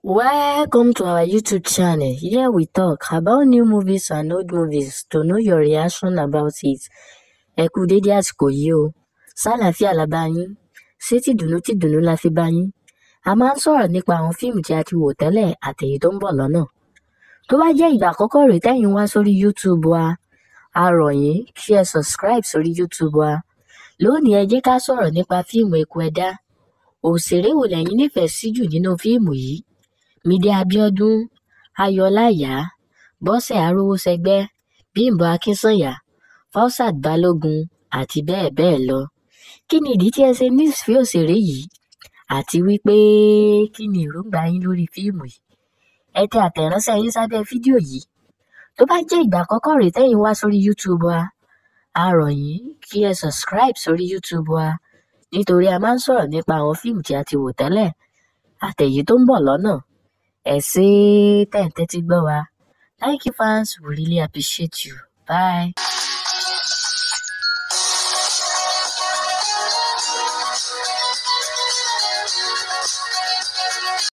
Welcome to our YouTube channel. Here we talk about new movies and old movies to know your reaction about it. Ẹ kú dédé àsìkò yìí o. Ṣàlàáfíà la bá yín. Ṣé tìdùnnú la fi bá yín? A máa ń sọ̀rọ̀ nípa àwọn fíìmù tí a ti wò tẹ́lẹ̀ àtèyí tó ń bọ̀ lọ́nà. Tó bá jẹ́ ìgbà àkọ́kọ́ rèé tẹ́yin wá sórí YouTube wa, a rọ̀ yín kí ẹ subscribe sórí YouTube wa. Lónìí ẹ jẹ́ ká sọ̀rọ̀ nípa fíìmù Eku Ẹdá. Òṣèré wo lẹ̀yin nífẹ̀ẹ́ sí jù nínú fíìmù yìí? Mídé Abíọ́dún, Ayọ̀ Ọláìyá, Bọ́sẹ̀ Arówóṣẹgbẹ́, Bímbọ́ Akínsànyà, Fausat Balógun àti bẹ́ẹ̀ bẹ́ẹ̀ lọ. Kí ni ìdí tí ẹ ṣe nífẹ̀ẹ́ òṣèré yìí? Àti wípé kí ni èròǹgbà yín lórí fíìmù yìí? Ẹ tẹ àtẹ̀ránṣẹ́ yín sábẹ́ fídíò yìí. Tó bá jẹ́ ìgbà àkọ́kọ́ rèé tẹ́yin wá sórí YouTube wa, a rọ̀ yín kí ẹ subscribe sórí YouTube wa nítorí a máa ń sọ̀rọ̀ nípa àwọn fíìmù tí a ti wò tẹ́lẹ̀ àtèyí tó ń bọ̀ lọ́nà. Ẹ ṣé tẹ́ ń tẹ́tí gbọ́ wa. Thank you fans, we really appreciate you. Bye.